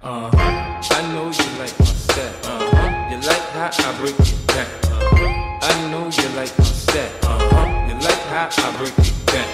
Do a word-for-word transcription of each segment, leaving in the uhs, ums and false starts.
Uh-huh. I know you like my style. Uh-huh. You like how I break it down. Uh-huh. I know you like my style. Uh-huh. You like how I break it down.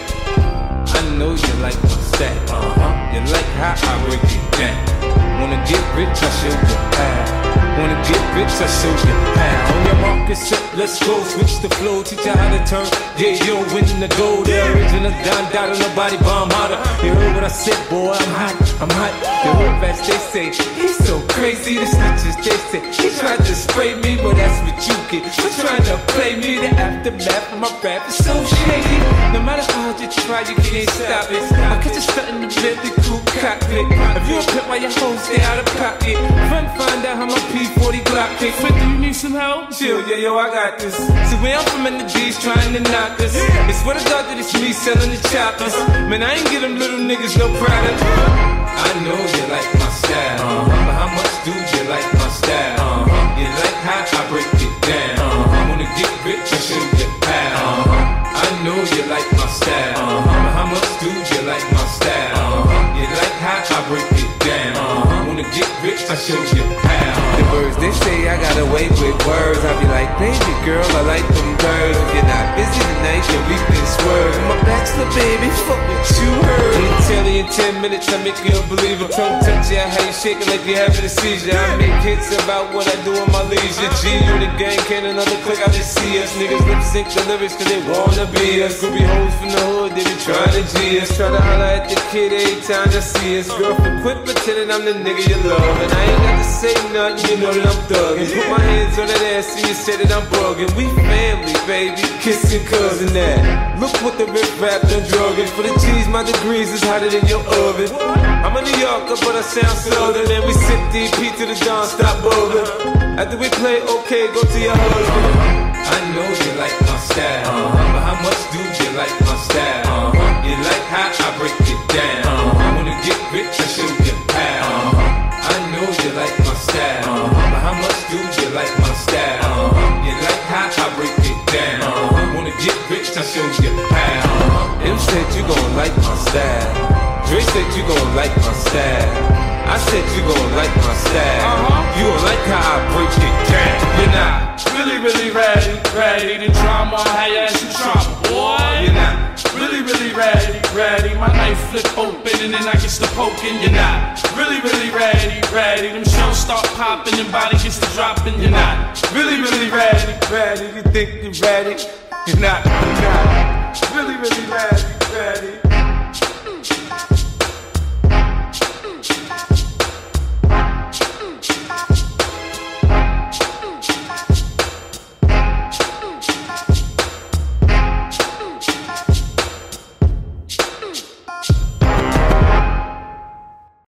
I know you like my style. Uh-huh. You like how I break it down. Wanna get rich, I show you how. Wanna get rich, I show you how. On your mark, get set, let's go. Switch the flow, teach you how to turn. Yeah, you don't win the gold. The original Don Dada, nobody bomb harder. You heard what I said, boy, I'm hot, I'm hot. You heard fast, they say, he's so crazy. The snitches, they say, he tried to spray me, but that's what you get for trying to play me. The aftermath of my rap is so shady. No matter how hard you try, you can't stop it. I catch you starting to build the cool cockpit. If you a pimp while your hoes stay out of pocket, run, find out how my P forty Glock kick. But do you need some help? Chill, yeah, yo, I got this. See, where I'm from in the D's trying to knock us. It's what I thought that it's me selling the choppers. Man, I ain't give them little niggas no product. I know you like my style. Uh-huh. But how much do you like my style? Uh-huh. You like how I break it down. Uh-huh. I wanna get rich, I show you how. Uh-huh. I know you like my style. Uh-huh. But how much do you like my style? Uh-huh. You like how I break it down. Uh-huh. Wanna get rich, I show you how. The words they say I got away with words. I be like, baby girl, I like them girls. If you're not busy tonight, then we can swerve. My bachelor baby, fuck what you heard. I'ma tell you in ten minutes, I make you a believer. Tongue touch you, I how you shaking like you're having a seizure. I make hits about what I do in my leisure. G, you the gang, can't another click, I just see us. Niggas lip sync the lyrics cause they wanna be us. Could be hoes from the hood, they be trying to G us. Try to holler at the kid every time I see us. Girl, for quit pretending I'm the nigga you love. And I ain't got to say nothing, you know that I'm thuggin'. Put my hands on that ass and you say that I'm buggin'. We family, baby, kissing cousin that. Look what the rip rap done druggin'. For the G's, my degrees is hotter than your oven. I'm a New Yorker, but I sound southern. And we sip D P to the dawn, stop buggin'. After we play, okay, go to your husband. I know you like my style, uh-huh. But how much do you like my style? Uh-huh. You like how I break it down. Uh-huh. I wanna get rich, I show you how. Uh-huh. I know you like my style, uh-huh. But how much do you like my style? Uh-huh. You like how I break it down. Uh-huh. Wanna get rich, I show you how. Uh-huh. Them said you gon' like my style. Dre said you gon' like my style. I said you gon' like my style. Uh-huh. You gon' like how I break it down. You're not really, really ready, ready to drama, how you ask you trauma, boy. You're not really, really ready, ready. My knife flip open and then I get to poking. You're not really, really ready, ready. Them shells start popping and body gets to dropping. You're not really, really ready, ready. You think you're ready? You're not, you're not really, really ready, ready.